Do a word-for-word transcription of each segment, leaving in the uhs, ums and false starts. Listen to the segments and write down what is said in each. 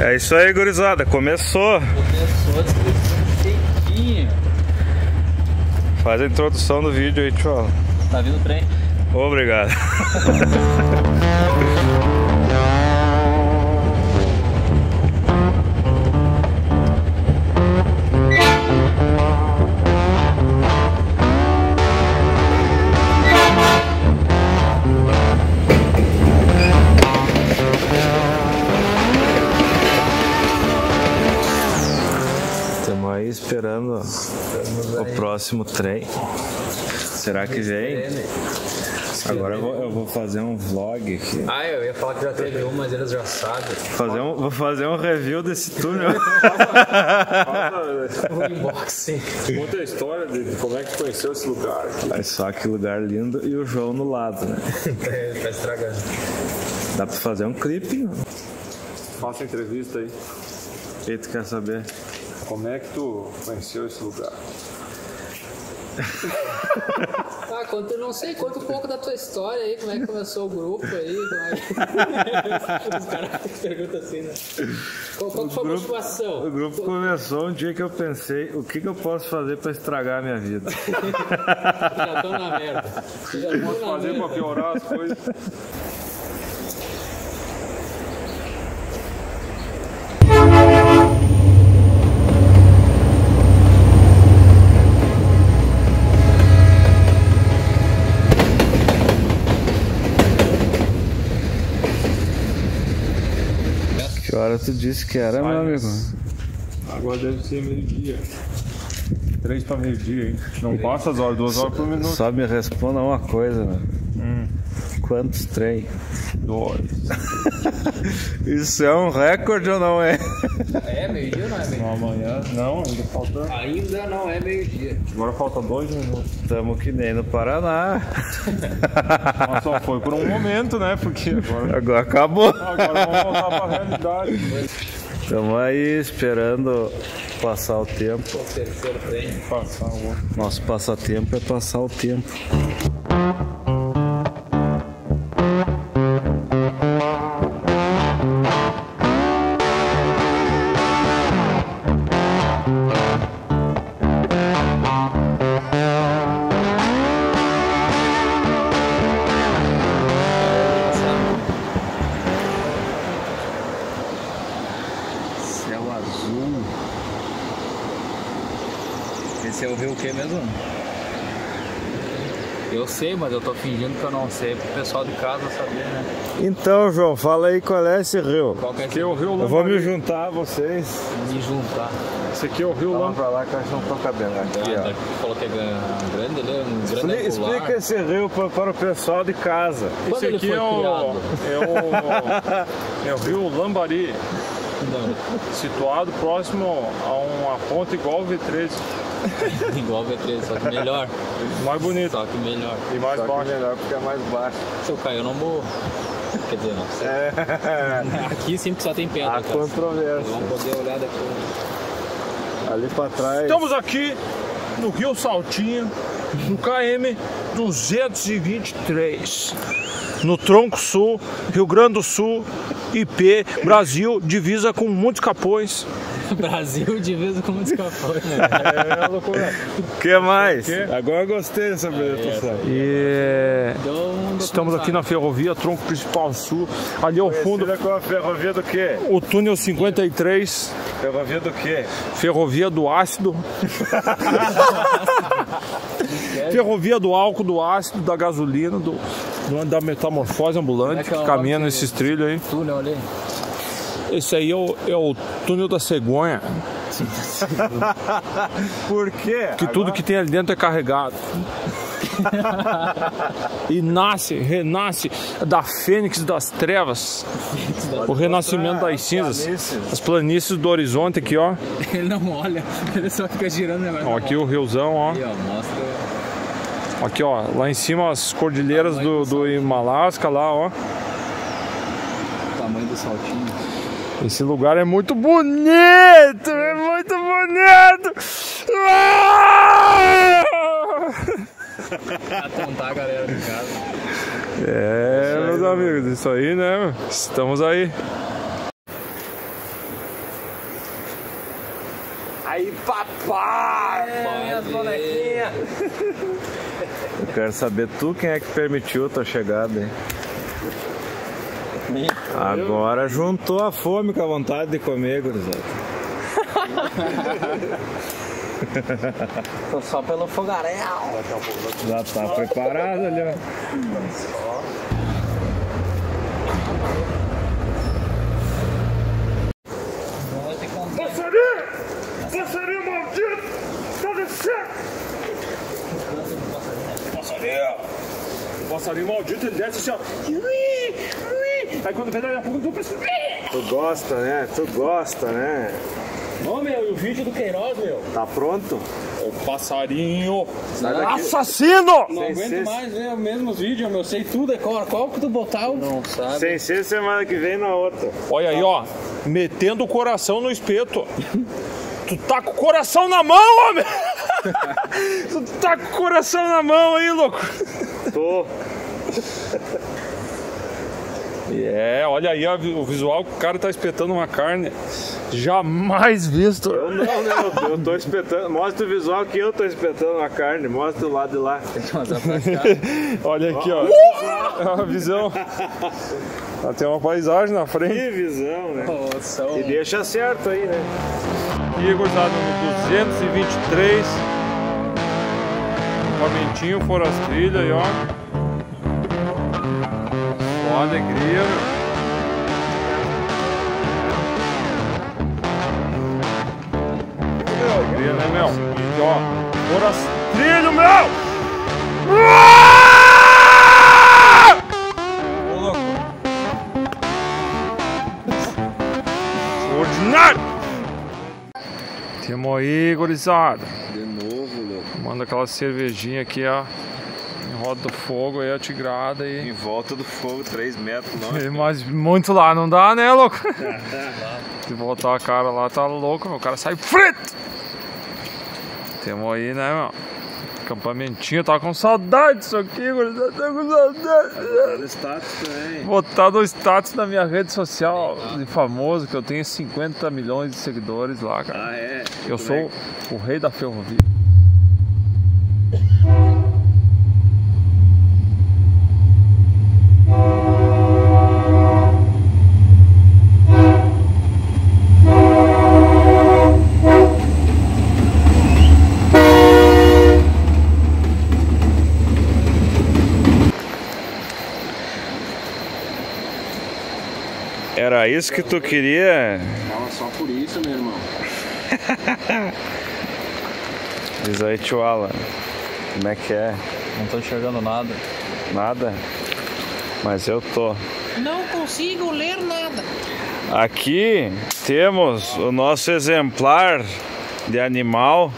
É isso aí, gurizada. Começou. Começou direitinho. Faz a introdução do vídeo aí, tchau. Tá vindo o trem? Obrigado. Estamos aí esperando o próximo trem. Será que vem? Agora eu vou, eu vou fazer um vlog aqui. Ah, eu ia falar que já teve um, mas eles já sabem. Fazer um, vou fazer um review desse túnel. O unboxing. Conta a história de como é que conheceu esse lugar aqui. Olha só que lugar lindo e o João no lado, né? Tá estragando. Dá pra fazer um clipe, né? Faça a entrevista aí. O que tu quer saber? Como é que tu conheceu esse lugar? Ah, conta, eu não sei, conta um pouco da tua história aí, como é que começou o grupo aí, como é que... Os caras perguntam assim, né? Qual, qual foi a motivação? O grupo começou um dia que eu pensei, o que, que eu posso fazer pra estragar a minha vida? Já tô na merda. Já tô Posso na fazer merda. pra piorar as coisas? Que hora tu disse que era, meu amigo? Agora deve ser meio-dia. Três pra meio-dia, hein? Não passa as horas, duas horas por minuto. Só me responda uma coisa, né? Hum, Quantos trem? dois. Isso é um recorde ou não é? É, meio-dia ou não é meio-dia? Não, amanhã. Não, ainda falta. Ainda não é meio-dia. Agora falta dois minutos. Tamo que nem no Paraná. Mas só foi por um momento, né? Porque agora. Agora acabou. Agora vamos voltar pra realidade. Estamos aí esperando passar o tempo. O terceiro trem. Passar o outro. Nosso passatempo é passar o tempo. Céu azul. Esse é o rio o que mesmo? Eu sei, mas eu tô fingindo que eu não sei pro pessoal de casa saber, né? Então, João, fala aí qual é esse rio. Qual que é Aqui é o Rio Eu vou me Lambari. juntar a vocês. me juntar? Esse aqui é o Rio Vamos Lambari. pra lá que eu acho que não tô cabendo. Aqui, Ah, ó. falou que é gran- grande, ele é um grande Expli- angular. Explica esse rio para, para o pessoal de casa. Quando Esse ele aqui foi é o, criado? é o é o Rio Lambari, Não, situado próximo a uma ponte igual o V treze, igual o V treze, só que melhor. mais bonito Só que melhor. e mais Só que baixo. melhor porque é mais baixo. Se eu cair, eu não morro. Quer dizer, não sei. É. Aqui sempre só tem pedra, Há cara. controvérsia. Vamos poder olhar daqui. Ali para trás. Estamos aqui no Rio Saltinho, no K M duzentos e vinte e três, no Tronco Sul, Rio Grande do Sul, I P, Brasil, divisa com muitos capões. Brasil divisa com muitos capões, né? É loucura. O que mais? quê? Agora eu gostei dessa apresentação. E Então, estamos aqui na ferrovia Tronco Principal Sul, ali ao fundo Conhecida como a ferrovia do quê? o túnel cinquenta e três, Ferrovia do quê? ferrovia do ácido, ferrovia do álcool, do ácido, da gasolina, do, do- da metamorfose ambulante Como é que é que o caminha nome nesses desse- trilhos aí. túnel ali. Esse aí é o, é o túnel da cegonha, Por quê? que tudo que tem ali dentro é carregado. E nasce, renasce da fênix das trevas, o renascimento das cinzas, as planícies do horizonte aqui, ó. Ele não olha, ele só fica girando, né? Ó, aqui o riozão, ó. Aí, ó, mostra Aqui, ó, lá em cima as cordilheiras do, do Himalasca lá, ó. o tamanho do saltinho. Esse lugar é muito bonito, é muito bonito. Ah! Atontar a galera de casa. É, meus amigos, isso aí, né? Estamos aí. Aí, papai! É, as bonequinhas! Eu quero saber tu quem é que permitiu a tua chegada, hein? Agora juntou a fome com a vontade de comer, gurizada. Tô só pelo fogaréu. Já tá preparado ali, ó. Passarinho! Passarinho maldito! Tá descendo! Passarinho! O passarinho maldito, ele desce assim, ó. Aí quando vem daqui a pouco, tu pensa. Tu gosta, né? Tu gosta, né? Ô, meu, e o vídeo do Queiroz, meu? Tá pronto? O passarinho! Assassino! Não aguento ser... mais ver os mesmos vídeos, meu. Sei tudo, é qual, qual que tu botar o... Não sabe. Sem ser semana que vem na outra. Olha aí, ó. Metendo o coração no espeto. Tu tá com o coração na mão, homem! Tu tá com o coração na mão aí, louco! Tô. E é, olha aí ó, o visual, o cara tá espetando uma carne jamais visto. Eu não, né? Eu, eu tô espetando. Mostra o visual que eu tô espetando a carne. Mostra o lado de lá. Olha aqui, ó. É uma visão. Tem uma paisagem na frente. Que visão, né? Nossa, E deixa certo aí, né? Aqui, gurizada, no duzentos e vinte e três. Acampamentinho, fora as trilhas aí, ó. Só alegria, meu. Alegria, né, meu? Aqui, ó. Fora as trilhas, meu! Ô, louco. Ordinário! Temos aí, gurizada. De novo, louco. Manda aquela cervejinha aqui, ó. Em roda do fogo aí, a tigrada aí. Em volta do fogo, três metros longe. Mas muito lá não dá, né, louco? Se voltar a cara lá, tá louco, meu. O cara sai frito. Temos aí, né, meu? Acampamentinho, tava com saudade disso aqui, gurizada. Tava com saudade. No status também. Botar no status na minha rede social de famoso, que eu tenho cinquenta milhões de seguidores lá, cara. Ah, é? Eu Como sou é o rei da ferrovia. Era isso que tu queria? Fala só por isso, meu irmão. Diz aí, tio Alan. Como é que é? Não tô enxergando nada. Nada? Mas eu tô. Não consigo ler nada. Aqui temos o nosso exemplar de animal.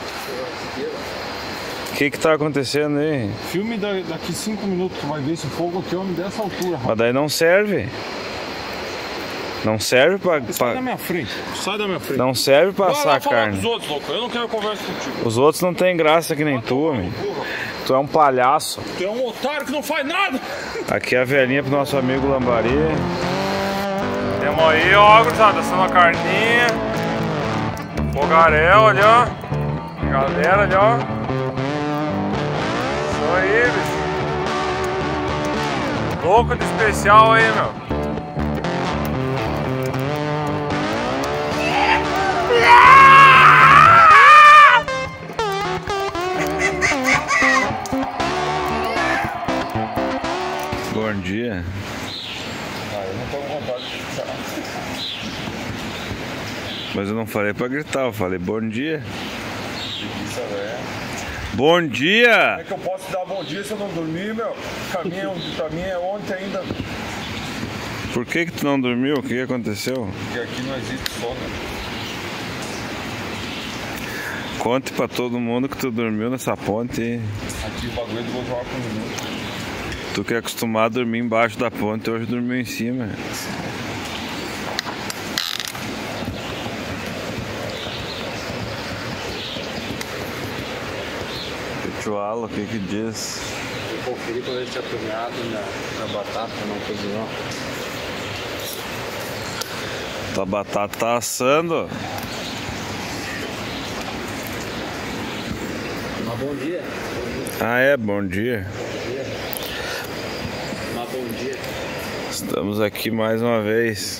O que que tá acontecendo aí? Filme da, daqui cinco minutos, tu vai ver esse fogo aqui, homem, dessa altura. Mas daí não serve. Não serve pra... Sai da pra... minha frente, sai da minha frente. Não serve pra Vai lá assar falar carne. com os outros, louco. Eu não quero conversa contigo. Os outros não tem graça que nem tu, homem. Tu é um palhaço. Tu é um otário que não faz nada. Aqui é a velhinha pro nosso amigo Lambari. Temos aí, ó, gurizada, assando a carninha. Fogaréu ali, ó. Galera ali, ó. Isso aí, bicho. Louco de especial aí, meu. Bom dia. Ah, eu não tô com vontade de gritar. Mas eu não falei pra gritar, eu falei bom dia. Preguiça, velho. Bom Como é dia! que eu posso dar bom dia se eu não dormir, meu? Caminho pra mim é ontem ainda. Por que que tu não dormiu? O que aconteceu? Porque aqui não existe sono. Conte pra todo mundo que tu dormiu nessa ponte. Aqui o bagulho do vou jogar com minutos. Tu que é acostumado a dormir embaixo da ponte, hoje dormiu em cima. Tio Alan, o que que diz? Eu conferi quando ele tinha cozinhado na, na batata, não cozinhou. Tua batata tá assando. Bom dia. Ah, é, bom dia. Mas bom dia. Estamos aqui mais uma vez.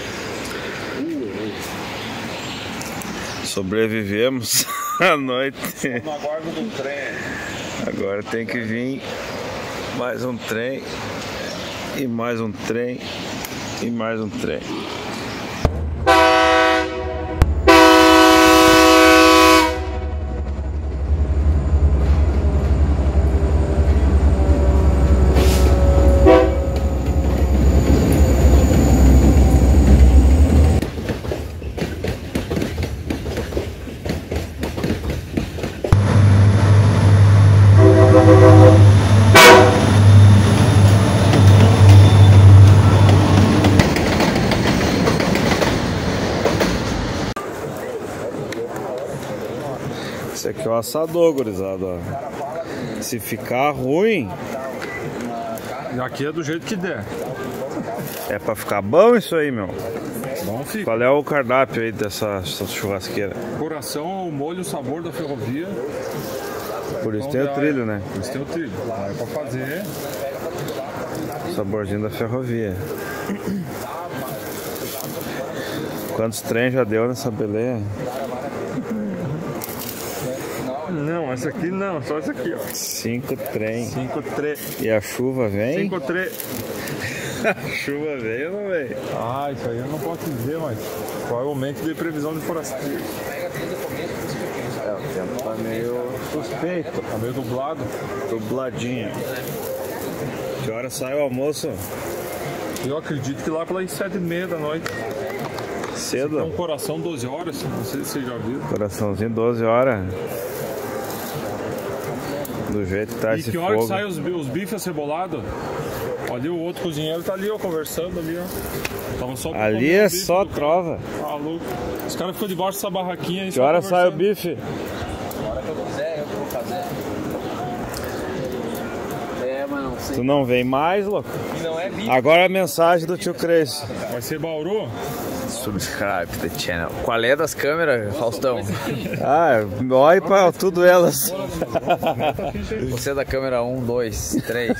Sobrevivemos à noite. No aguardo do trem. Agora tem que vir mais um trem. E mais um trem. E mais um trem. Esse aqui é o assador, gurizada, ó. Se ficar ruim, E aqui é do jeito que der. é pra ficar bom isso aí, meu. Bom fica. Qual é o cardápio aí dessa, dessa churrasqueira? Coração, o molho, o sabor da ferrovia. Por isso Então, tem o já- trilho, né? Por isso tem o trilho. Aí pra fazer. Saborzinho da ferrovia. Quantos trens já deu nessa beleza? Não, essa aqui não, só essa aqui, ó. Cinco trem. cinco três. E a chuva vem? cinco três. A chuva veio ou não veio? Ah, isso aí eu não posso dizer, mas provavelmente de previsão de forasteiro. É, o tempo tá meio suspeito. Tá meio dublado. Dubladinho. Que hora sai o almoço? Eu acredito que lá pelas sete e meia da noite. É um Cedo? coração doze horas, não sei se você já viu. Coraçãozinho doze horas. Do jeito que tá E esse que hora fogo. que sai os, bi- os bifes acebolados? Ali o outro cozinheiro tá ali, ó, conversando ali, ó. Tava só pra Ali comer é o bife só do trova. cara. Tá louco. Os caras ficam debaixo dessa barraquinha aí. Que só hora sai o conversando. bife? É, mas não sei. Tu não vem mais, louco? Não é bicho. Agora a mensagem do tio Cresce. Vai ser Bauru? Subscribe the channel. Qual é das câmeras, Faustão? Ah, olha pra tudo elas. Você é da câmera um, dois, três.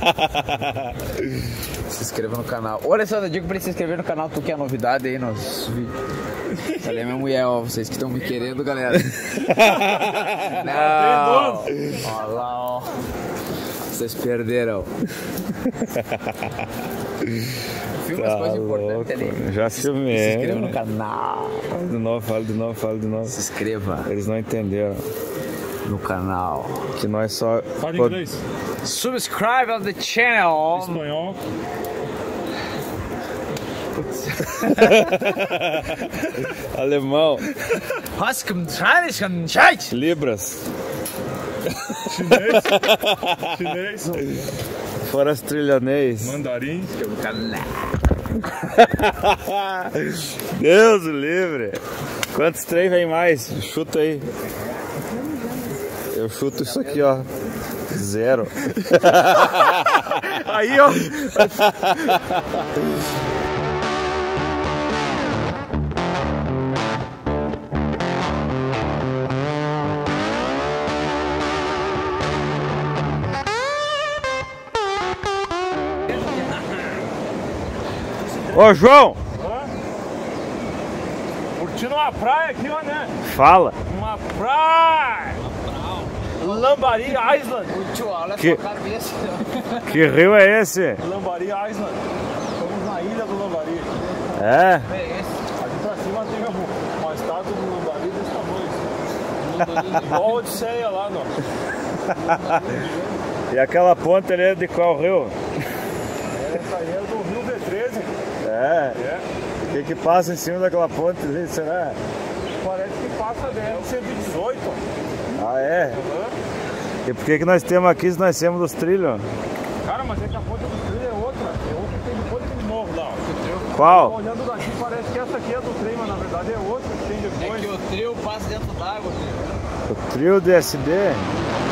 Se inscreva no canal. Olha só, eu digo pra você se inscrever no canal, tu que é novidade aí nos vídeos. Ali é minha mulher, ó. Vocês que estão me querendo, galera. Não. Olha lá, ó. Vocês perderam. Filma as Tá coisas louco. importantes ali. Já Se inscreva filmei. no canal. Fala de novo, fala de novo, fala de novo. Se inscreva Eles não entenderam no canal. que nós só... Fala em inglês. Subscribe on the channel. Espanhol. Alemão. Chinês. Libras. Chinês. Chinês. Forastrilhanês. Mandarim. Deus o livre. Quantos trem vem mais? Chuta aí. Eu chuto isso aqui, ó. Zero. Aí, ó. Ô, João, Curtindo uma praia aqui, ó, né? fala. Uma praia. Lambari Island. Tio, olha Que- só a cabeça. Que rio é esse? Lambari Island. Estamos na ilha do Lambari. É? Aqui pra cima tem uma, uma estátua do Lambari desse tamanho. Assim. Igual a Odisseia lá, não. E aquela ponte ali é de qual rio? Essa aí é do Rio V treze. É. É. O que que passa em cima daquela ponte ali, será? Parece que passa dentro de cento e dezoito. Ah, é? E por que que nós temos aqui se nós temos dos trilhos? Cara, mas é que a ponte do trilho é outra. É outra que tem depois daquele morro lá. Ó. Qual? Olhando daqui parece que essa aqui é do trem, mas na verdade é outra que tem depois. o trio passa dentro d'água, tio. O trio D S D?